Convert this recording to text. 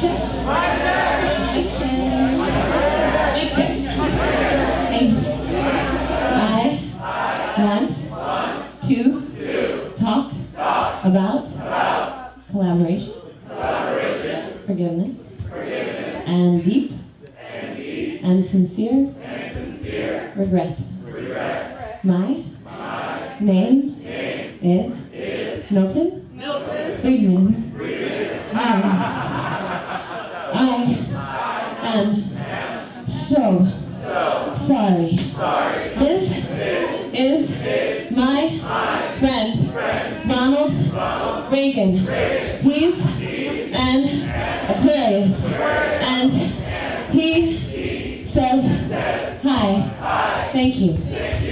check. Mic check. Mic check. Hey. I want to talk about collaboration, forgiveness, and deep and sincere regret. My name is Milton Friedman. I am so sorry. This is my friend, Ronald Reagan. He's an Aquarius, and he says hi. Thank you.